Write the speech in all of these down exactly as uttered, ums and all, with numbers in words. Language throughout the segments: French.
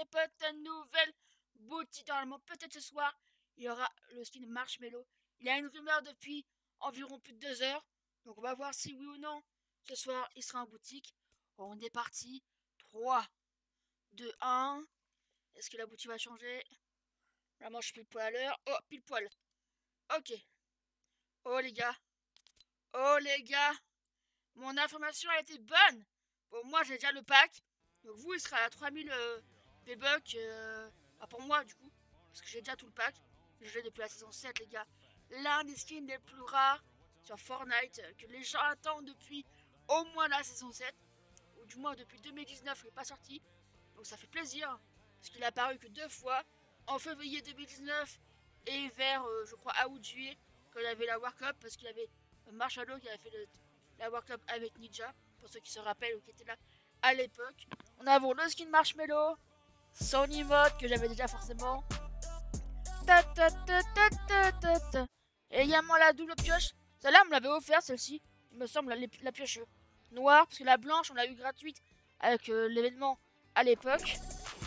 les potes, une nouvelle boutique. Normalement, peut-être ce soir, il y aura le skin Marshmello. Il y a une rumeur depuis environ plus de deux heures. Donc on va voir si oui ou non, ce soir, il sera en boutique. On est parti. trois, deux, un. Est-ce que la boutique va changer? Vraiment, je suis pile poil à l'heure. Oh, pile poil. Ok. Oh les gars. Oh les gars. Mon information a été bonne. Bon, moi j'ai déjà le pack. Donc vous, il sera à trois mille euh, V-Bucks. Euh, ah, pour moi, du coup. Parce que j'ai déjà tout le pack. Je l'ai depuis la saison sept, les gars. L'un des skins les plus rares sur Fortnite. euh, Que les gens attendent depuis au moins la saison sept. Ou du moins depuis deux mille dix-neuf, il n'est pas sorti. Donc ça fait plaisir. Parce qu'il a apparu que deux fois. En février deux mille dix-neuf. Et vers, euh, je crois, août-juillet. Quand il y avait la World Cup. Parce qu'il y avait Marshmallow qui avait fait le, la World Cup avec Ninja. Pour ceux qui se rappellent ou qui étaient là à l'époque. On a le skin Marshmello, son emote que j'avais déjà forcément. Ta, ta, ta, ta, ta, ta, ta. Et également la double pioche. Celle-là, on me l'avait offert, celle-ci. Il me semble, la, la pioche noire. Parce que la blanche, on l'a eu gratuite avec euh, l'événement à l'époque.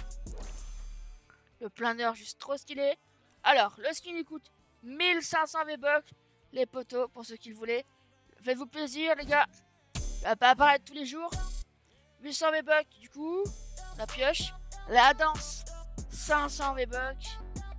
Le planeur, juste trop stylé. Alors, le skin, il coûte mille cinq cents V-Bucks. Les potos, pour ceux qui le voulaient. Faites-vous plaisir, les gars. Ça va pas apparaître tous les jours. huit cents V-Bucks, du coup. La pioche. La danse. cinq cents V-Bucks.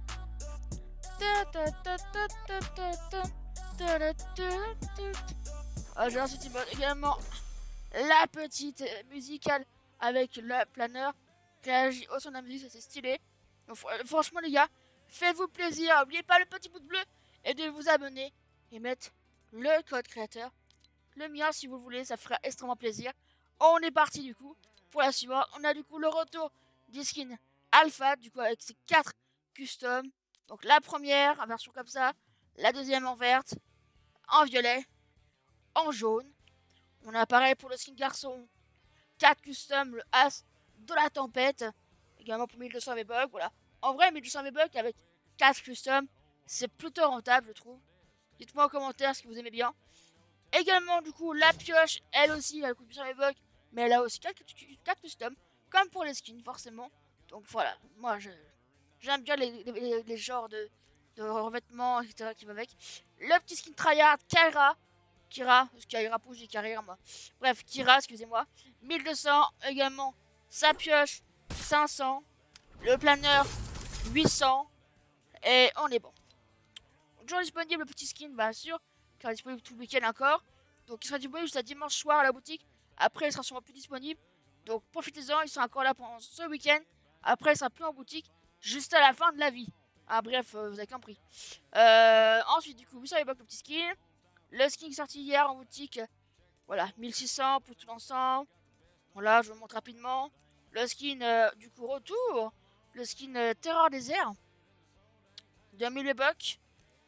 Ah, j'ai un petit mode également. La petite musicale avec le planeur. Réagit au son de la musique, ça c'est stylé. Donc, franchement, les gars, faites-vous plaisir. N'oubliez pas le petit pouce bleu et de vous abonner et mettre le code créateur. Le mien, si vous le voulez, ça fera extrêmement plaisir. On est parti du coup pour la suivante. On a du coup le retour du skin Alpha, du coup avec ses quatre customs. Donc la première en version comme ça, la deuxième en verte, en violet, en jaune. On a pareil pour le skin garçon, quatre customs, le As de la tempête, également pour mille deux cents V-Bucks. Voilà. En vrai, mille deux cents V-Bucks avec quatre customs, c'est plutôt rentable, je trouve. Dites-moi en commentaire ce que vous aimez bien. Également, du coup, la pioche, elle aussi, elle coûte plus cher les bugs, mais elle a aussi quatre customs, comme pour les skins, forcément. Donc voilà, moi, j'aime bien les, les, les genres de, de revêtements, et cetera qui vont avec. Le petit skin tryhard, Kyra. Kira, parce Kyra pour j'ai carrière, moi. Bref, Kira, excusez-moi. mille deux cents, également, sa pioche, cinq cents. Le planeur, huit cents. Et on est bon. Toujours disponible le petit skin, bien sûr. Car il est disponible tout le week-end encore. Donc il sera disponible jusqu'à dimanche soir à la boutique. Après il sera sûrement plus disponible. Donc profitez-en, il sera encore là pendant ce week-end. Après il sera plus en boutique juste à la fin de la vie. Ah bref, euh, vous avez compris. Euh, ensuite du coup, vous savez pas le petit skin. Le skin sorti hier en boutique. Voilà, mille six cents pour tout l'ensemble. Voilà, je vous montre rapidement. Le skin euh, du coup retour. Le skin euh, Terreur Désert. deux mille bucks.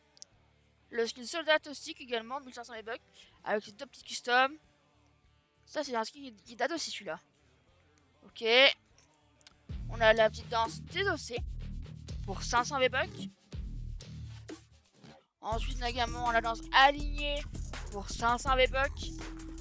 Le skin soldat toxique également, mille cinq cents V-Bucks, avec ses deux petits customs. Ça, c'est un skin qui date aussi celui-là. Ok. On a la petite danse désossée pour cinq cents V-Bucks. Ensuite, on a également la danse alignée pour cinq cents V-Bucks.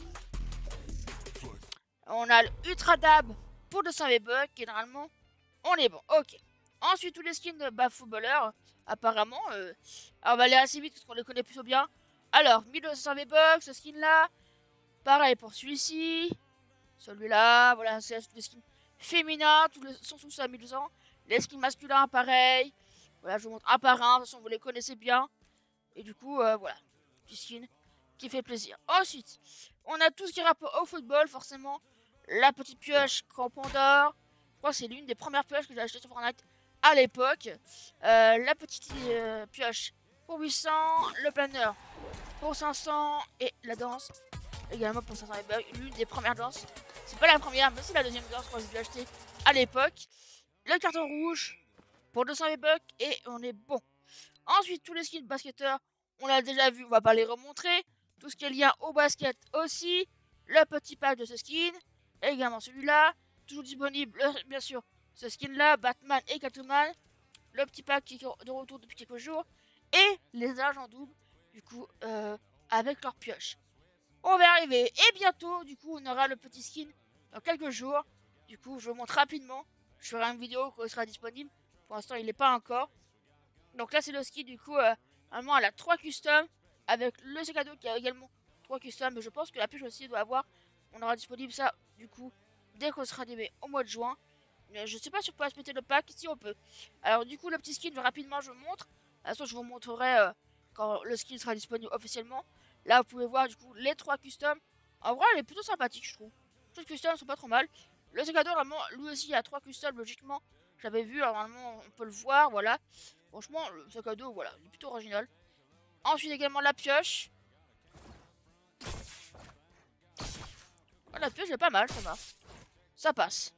On a le Ultra Dab pour deux cents V-Bucks. Et normalement, on est bon. Ok. Ensuite, tous les skins de bah, footballeurs, apparemment, euh, on va aller assez vite parce qu'on les connaît plutôt bien. Alors, mille deux cents V-Bucks, ce skin là. Pareil pour celui-ci. Celui-là, voilà, c'est les skins féminins, tous les sont tous à mille deux cents. Les skins masculins, pareil. Voilà, je vous montre un par un, de toute façon, vous les connaissez bien. Et du coup, euh, voilà, petit skin qui fait plaisir. Ensuite, on a tout ce qui est rapport au football, forcément. La petite pioche crampon d'or. Je crois que c'est l'une des premières pioches que j'ai achetées sur Fortnite à l'époque. Euh, la petite euh, pioche pour huit cents. Le planeur pour cinq cents. Et la danse également pour cinq cents. L'une des premières danses. C'est pas la première, mais c'est la deuxième danse que j'ai acheté à l'époque. Le carton rouge pour deux cents V-Bucks. Et on est bon. Ensuite, tous les skins basketteurs, on l'a déjà vu, on va pas les remontrer. Tout ce qui est lié au basket aussi. Le petit pack de ce skin. Également celui-là. Toujours disponible, bien sûr, ce skin-là, Batman et Catwoman. Le petit pack qui est de retour depuis quelques jours. Et les agents doubles, du coup, euh, avec leur pioche. On va arriver. Et bientôt, du coup, on aura le petit skin dans quelques jours. Du coup, je vous montre rapidement je ferai une vidéo quand il sera disponible. Pour l'instant, il n'est pas encore. Donc là, c'est le ski, du coup, euh, normalement, elle a trois customs, avec le sac à dos qui a également trois customs, mais je pense que la pioche aussi doit avoir. On aura disponible ça, du coup, dès qu'on sera animé au mois de juin. Mais je sais pas si on peut aspecter le pack, si on peut. Alors du coup, le petit skin, rapidement, je vous montre. De toute façon, je vous montrerai euh, quand le skin sera disponible officiellement. Là, vous pouvez voir, du coup, les trois customs. En vrai, elle est plutôt sympathique, je trouve. Les customs sont pas trop mal. Le sac à dos, normalement, lui aussi, il a trois customs, logiquement. J'avais vu, alors normalement, on peut le voir, voilà. Franchement, le sac à dos, voilà, il est plutôt original. Ensuite, également la pioche. Oh, la pioche, elle est pas mal, ça va. Ça passe.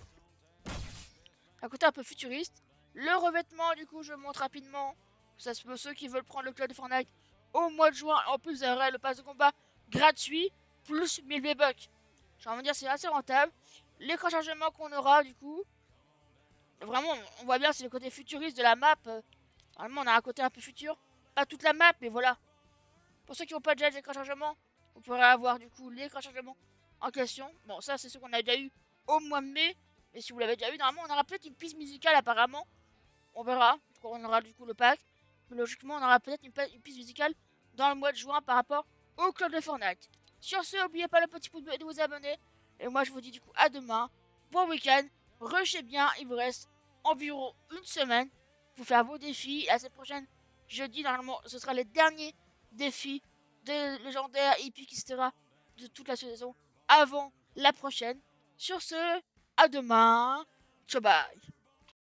Un côté un peu futuriste. Le revêtement, du coup, je montre rapidement. Ça se peut ceux qui veulent prendre le club de Fortnite au mois de juin. En plus, vous aurez le pass de combat gratuit, plus mille V-Bucks. J'ai envie de dire, c'est assez rentable. L'écran chargement qu'on aura, du coup. Vraiment, on voit bien, c'est le côté futuriste de la map. Normalement, on a un côté un peu futur. Pas toute la map, mais voilà. Pour ceux qui n'ont pas déjà l'écran chargement, vous pourrez avoir, du coup, l'écran chargement en question. Bon, ça, c'est ce qu'on a déjà eu au mois de mai. Mais si vous l'avez déjà vu, normalement, on aura peut-être une piste musicale apparemment. On verra. On aura du coup le pack. Mais logiquement, on aura peut-être une, une piste musicale dans le mois de juin par rapport au club de Fortnite. Sur ce, n'oubliez pas le petit pouce bleu et de vous abonner. Et moi, je vous dis du coup à demain. Bon week-end. Rushez bien. Il vous reste environ une semaine pour faire vos défis. Et à cette prochaine jeudi, normalement, ce sera les derniers défis des légendaires, épiques, et cetera de toute la saison avant la prochaine. Sur ce, à demain. Ciao, bye.